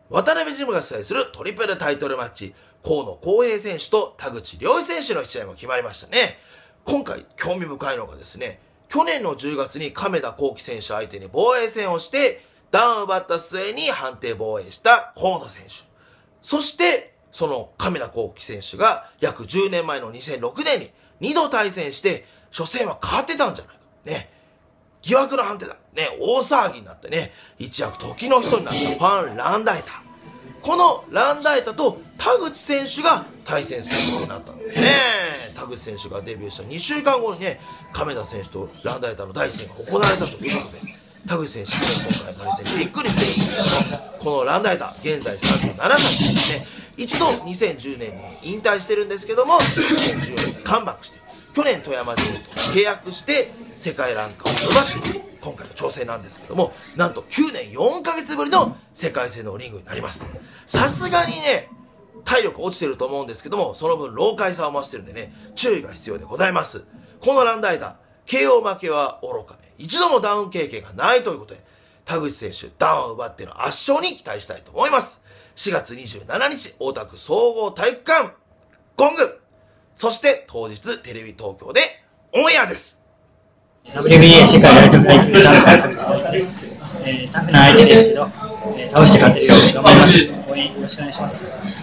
渡辺ジムが主催するトリプルタイトルマッチ、河野浩平選手と田口良一選手の試合も決まりましたね。今回興味深いのがですね、去年の10月に亀田光輝選手相手に防衛戦をして、ダウンを奪った末に判定防衛した河野選手。そして、その亀田光輝選手が約10年前の2006年に2度対戦して、初戦は勝ってたんじゃないか。ね。疑惑の判定だ。ね。大騒ぎになってね、一躍時の人になったファン・ランダイタ。このランダイタと田口選手が対戦することになったんですね。田口選手がデビューした2週間後にね、亀田選手とランダイタの第一戦が行われたということで、田口選手もね、今回の対戦びっくりしてるんですけども、このランダイタ、現在37歳でね、一度2010年に引退してるんですけども、2014年にカムバックして、去年富山人と契約して世界ランカーを奪って今回の挑戦なんですけども、なんと9年4ヶ月ぶりの世界戦のリングになります。さすがにね、体力落ちてると思うんですけども、その分老快さを増してるんでね、注意が必要でございます。このランダイタ、KO 負けは愚かね、一度もダウン経験がないということで、田口選手、ダウンを奪っての圧勝に期待したいと思います。4月27日、大田区総合体育館、ゴング。そして当日、テレビ東京でオンエアです。 WBA 世界ライトフライ級チャンピオン田口良一です。タフな相手ですけど、倒して勝てるように頑張ります。応援よろしくお願いします。